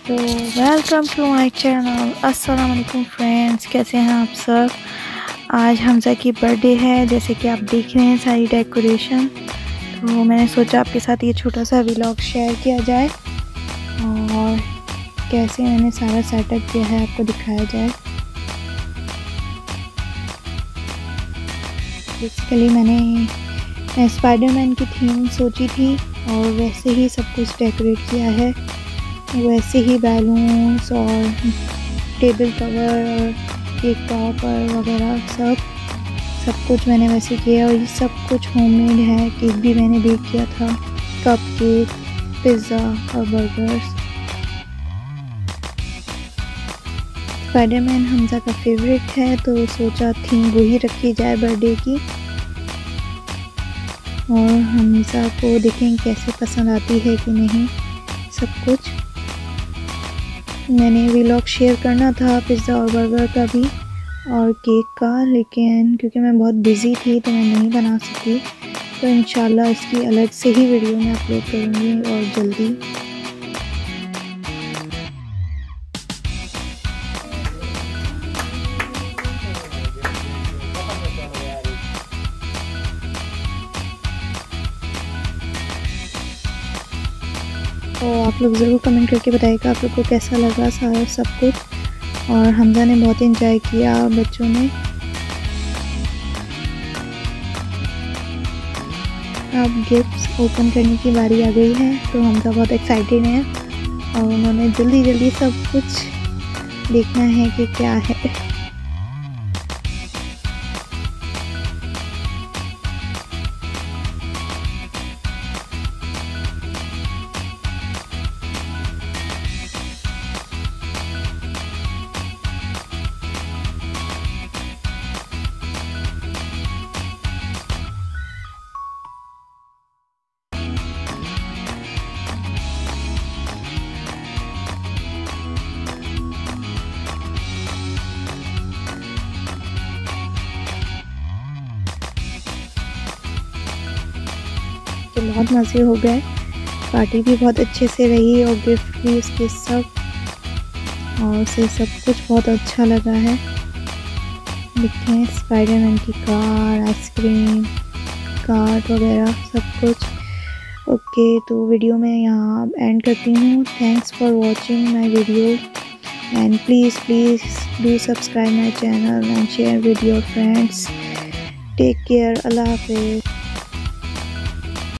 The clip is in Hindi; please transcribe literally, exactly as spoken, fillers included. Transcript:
तो वेलकम टू माय चैनल। अस्सलाम वालेकुम फ्रेंड्स, कैसे हैं आप सब। आज हमज़ा की बर्थडे है, जैसे कि आप देख रहे हैं सारी डेकोरेशन। तो मैंने सोचा आपके साथ ये छोटा सा व्लॉग शेयर किया जाए और कैसे मैंने सारा सेटअप किया है आपको दिखाया जाए। बेसिकली मैंने स्पाइडरमैन की थीम सोची थी और वैसे ही सब कुछ डेकोरेट किया है, वैसे ही बैलून्स और टेबल कवर और केक टॉपर वगैरह सब सब कुछ मैंने वैसे किया। और ये सब कुछ होममेड है। केक भी मैंने बेक किया था, कप केक, पिज़्ज़ा और बर्गर्स। स्पाइडरमैन हमज़ा का फेवरेट है, तो सोचा थीम वही रखी जाए बर्थडे की। और हमज़ा को देखें कैसे पसंद आती है कि नहीं सब कुछ। मैंने व्लॉग शेयर करना था पिज़्ज़ा और बर्गर का भी और केक का, लेकिन क्योंकि मैं बहुत बिज़ी थी तो मैं नहीं बना सकी। तो इंशाल्लाह इसकी अलग से ही वीडियो मैं अपलोड करूँगी और जल्दी। तो आप लोग ज़रूर कमेंट करके बताइएगा आप लोग को कैसा लगा सारा सब कुछ। और हमज़ा ने बहुत एंजॉय किया, बच्चों ने। अब गिफ्ट्स ओपन करने की बारी आ गई है, तो हमज़ा बहुत एक्साइटेड हैं और उन्होंने जल्दी जल्दी सब कुछ देखना है कि क्या है। तो बहुत मज़े हो गए, पार्टी भी बहुत अच्छे से रही और गिफ्ट भी उसके सब, और उसे सब कुछ बहुत अच्छा लगा है। देखें स्पाइडरमैन की कार, आइसक्रीम, कार्ड वगैरह सब कुछ। ओके, तो वीडियो में यहाँ एंड करती हूँ। Thanks for watching my video and please please do subscribe my channel and share with your friends. Take care, अल्लाह हाफिज़।